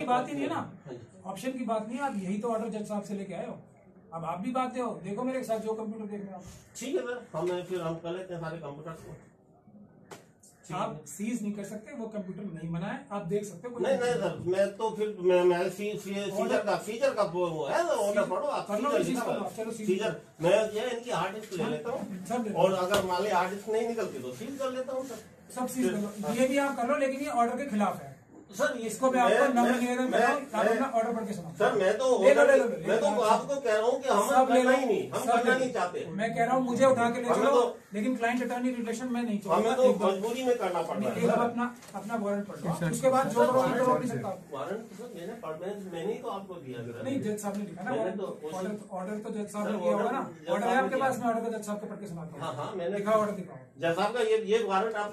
बात ही नहीं है ना, ऑप्शन की बात नहीं है। आप यही तो ऑर्डर जज साहब से लेके आए हो, अब आप भी बात हो। देखो मेरे साथ जो कंप्यूटर देख रहे हो। ठीक है सर, फिर हम कर लेते हैं सारे कंप्यूटर को। आप सीज नहीं कर सकते, वो कंप्यूटर नहीं बना है, आप देख सकते हो। नहीं सर, मैं तो फिर मैं सीजर का वो है ऑर्डर पढ़ो आप। चलो सीजर मैं ये इनकी हार्ड डिस्क ले लेता हूँ, और अगर मान ली हार्ड डिस्क नहीं निकलती तो सीज कर लेता हूँ सर। सब सीज कर लो, ये भी आप कर लो, लेकिन ये ऑर्डर के खिलाफ है सर। इसको मैं आपको निवेदन कर रहा हूँ, अपना ऑर्डर पढ़ के सुनाओ सर। मैं तो आपको कह रहा हूँ कि हम करना ही नहीं, हम करना नहीं चाहते। मैं कह रहा हूँ मुझे उठा के ले चलो, लेकिन क्लाइंट अटॉर्नी रिलेशन मैं नहीं चाहूँगा। हमें तो मजबूरी में करना पड़ रहा है। अपना वारंट पढ़ लो, उसके बाद जो करो नहीं सकता। वारंट तो मैंने तो आपको दिया। नहीं, जज साहब ने लिखा ना ऑर्डर तो जज साहब ने दिया होगा ना। ऑर्डर है आपके पास, मैं ऑर्डर को जज साहब को पढ़ के सुनाता हूँ। हाँ मैंने दिखाओ, ऑर्डर दिखाओ जज साहब का ये वारंट आप